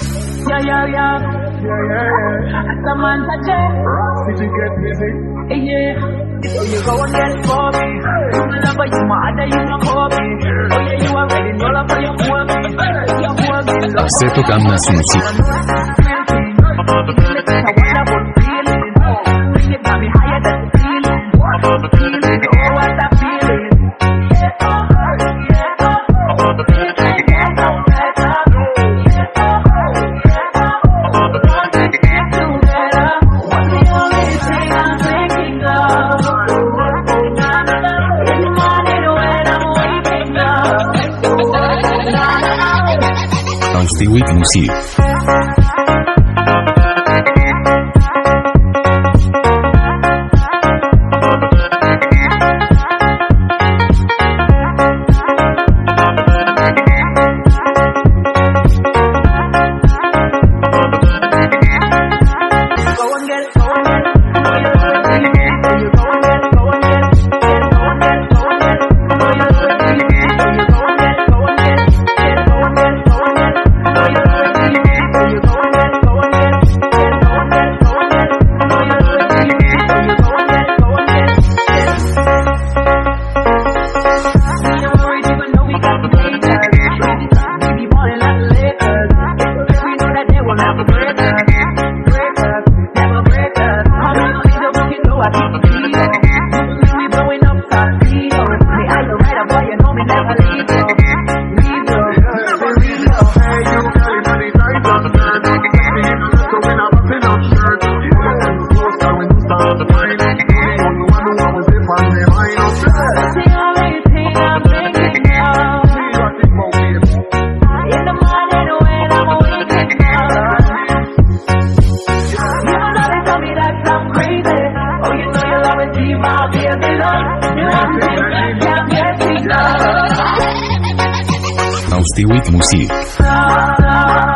Yeah. As a man touch it, did you get busy? yeah. So you go and get for me. You my lover, you my other, you my hobby. Oh yeah, you already know love for your woman. Assetto Gamma Susi. Auss Tiwit Musik. Auss Tiwit Musik.